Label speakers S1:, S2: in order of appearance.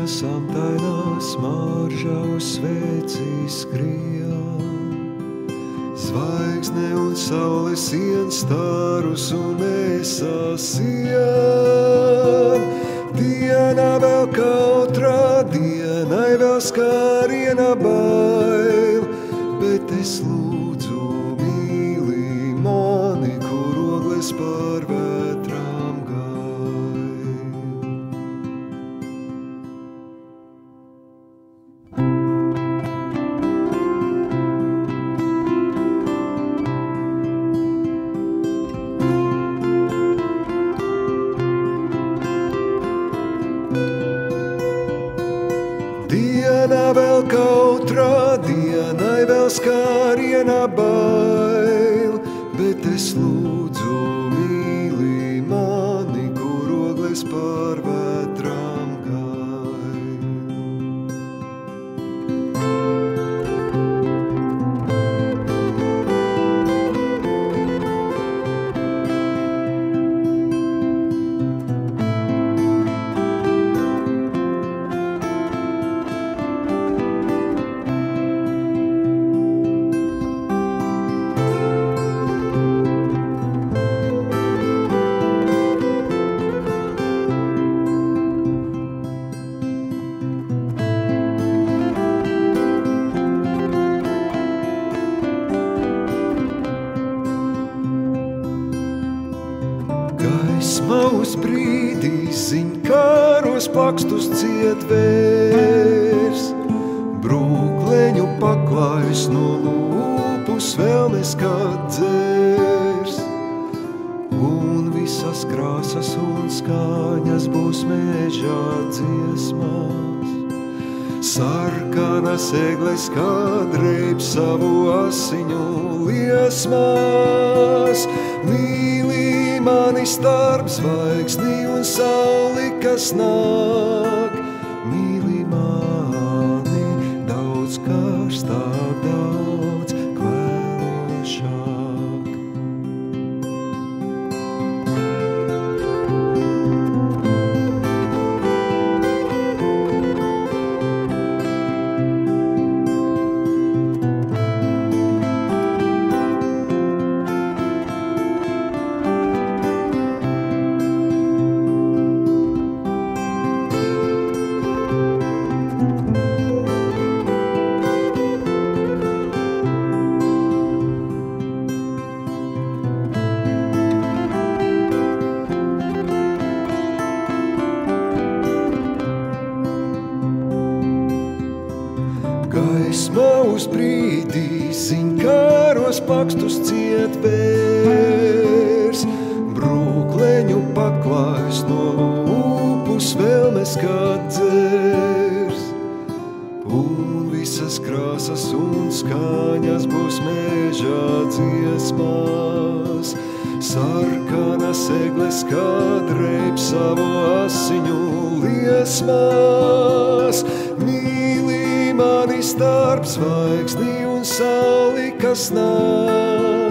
S1: samtainā smarža uz sveci skrien. Zvaigzne un saule sien starus un sasien. Diena vēl kautrā, dienai vēl skāriena bail, bet es lūdzu mīli mani, kur ogles par vētrām gail. Diena vēl kautrā, dienai vēl skāriena bail, bet es lūdzu mīli mani, kur ogles par vētrām gail. Gaisma uz brīdī ziņkāros pakstus ciet vērs, brūkleņu paklājus no lūpus vēl neskad dzērs, un visas krāsas un skaņas būs mežā dziesmās. Sarkanas egles kā dreib savu asiņu liesmās, mīli mani starp zvaigzni un sauli, kas nāk. Mīli mani daudz karstāk, daudz kvēlošāk. Gaisma uz brīdī ziņkāros pakstus ciet vērs, brūkleņu paklājus no lūpus vēl neskad dzērs, un visas krāsas un skaņas būs mežā dziesmās. Sarkanas egles kā dreib savu asiņu liesmās, mīli mani starp zvaigzni un sauli, kas nāk.